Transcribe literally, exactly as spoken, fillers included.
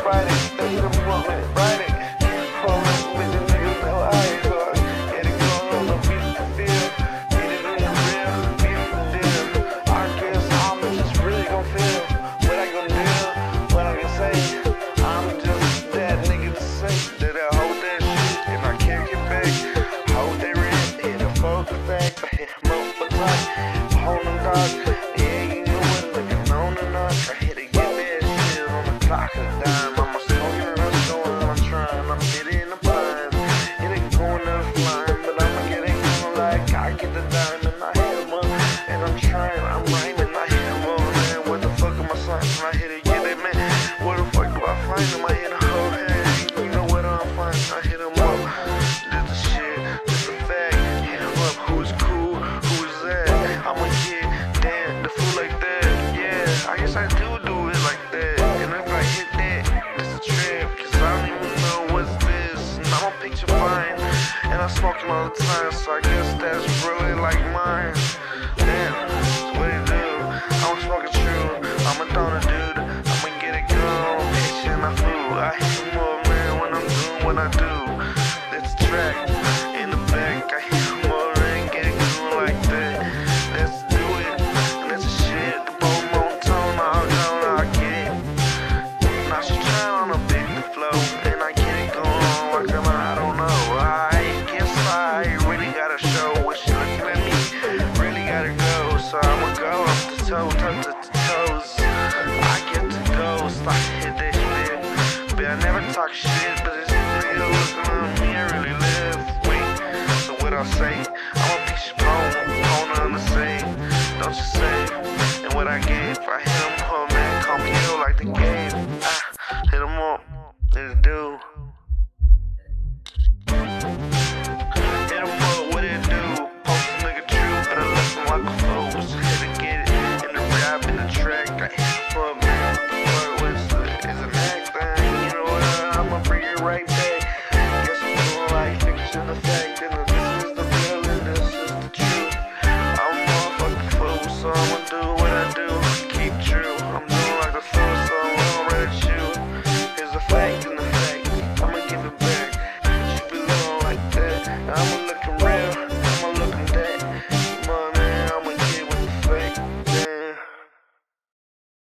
Friday, they hit them up with it Friday. Pull up with the niggas, no eyes on. Get it going on the beat the feel. Beat it in the real, beat it the deal. I guess I'm just really gon' feel what I gon' do, what I can say. I'm just that nigga to say that I hold that shit and I can't get back. Hold that rent, hit a focus back. I hit him up for life, hold him dog. Yeah, you know what, looking on and on. I hit it, get that shit on the clock of dime. I'm a smoking and I'm going, I'm trying, I'm hitting the blinds. It ain't going up flying, but I'ma get it going like I get the diamond. I hit him up and I'm trying, I'm rhyming. I hit him up, man, what the fuck am I signing? I hit it, get it, man. Where the fuck do I find him? I hit a whole head, you know what I'm finding. I hit him up, did the shit, just a fact. Hit him up, who's cool, who's that? I'ma get damn the fool like that. Yeah, I guess I do do it like that. And if I hit that, it's a trip, cause I don't even know what's this. And I'm a picture fine, and I smoke him all the time, so I guess that's really like mine. Damn, that's what it do. I'm smoking true, I'm a donor dude. I'ma get it going, bitch, and I flew. I hit him up, man, when I'm doing what I do. Let's track in the back, I hit him up and get it going like that. Let's do it, and that's the shit. The bone on tone, I'll go, I get it. Now she trying on a big flow, and I get it going like I'm, I don't know. I guess I really gotta show what she looking at me. Really gotta go, so I'ma go up to toe, toe to toes. I get to go, so I hit that shit. But I never talk shit, but it's real looking at me, I really live. Wait, so what I say? I'm a piece of bone, owner on the same. Don't you say? And what I gave, I hit him